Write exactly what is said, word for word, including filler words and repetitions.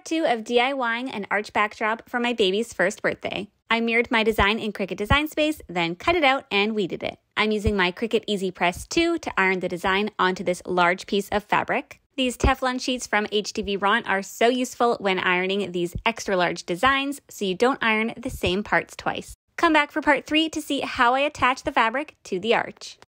part two of DIYing an arch backdrop for my baby's first birthday. I mirrored my design in Cricut Design Space, then cut it out and weeded it. I'm using my Cricut Easy Press two to iron the design onto this large piece of fabric. These Teflon sheets from HTVront are so useful when ironing these extra large designs so you don't iron the same parts twice. Come back for part three to see how I attach the fabric to the arch.